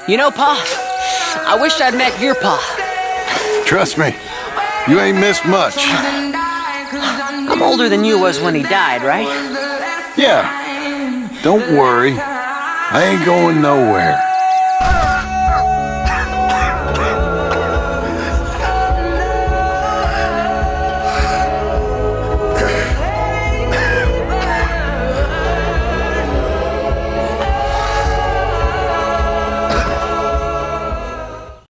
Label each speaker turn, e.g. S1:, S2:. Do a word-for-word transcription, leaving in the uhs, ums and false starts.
S1: You know, Pa, I wish I'd met your Pa.
S2: Trust me, you ain't missed much.
S1: I'm older than you was when he died, right?
S2: Yeah. Don't worry. I ain't going nowhere.